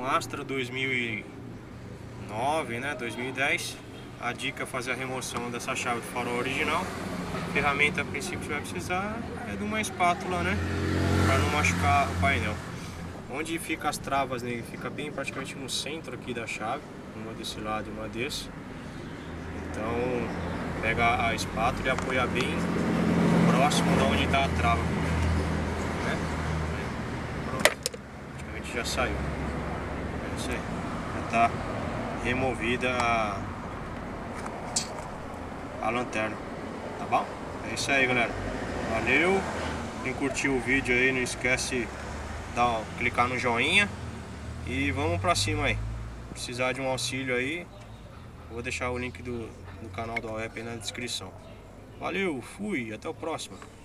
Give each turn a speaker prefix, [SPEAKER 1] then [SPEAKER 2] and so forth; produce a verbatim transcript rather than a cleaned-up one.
[SPEAKER 1] Astra dois mil e nove, né, dois mil e dez. A dica é fazer a remoção dessa chave do farol original. A ferramenta a princípio que vai precisar é de uma espátula, né, para não machucar o painel. Onde fica as travas nele, fica bem praticamente no centro aqui da chave, uma desse lado e uma desse. Então pega a espátula e apoia bem próximo de onde está a trava, né? Pronto, praticamente já saiu. É isso aí, já está removida a, a lanterna, tá bom? É isso aí, galera. Valeu. Quem curtiu o vídeo aí, não esquece dar, clicar no joinha e vamos pra cima aí. Precisar de um auxílio aí, vou deixar o link do, do canal do A W E P aí na descrição. Valeu, fui, até o próximo.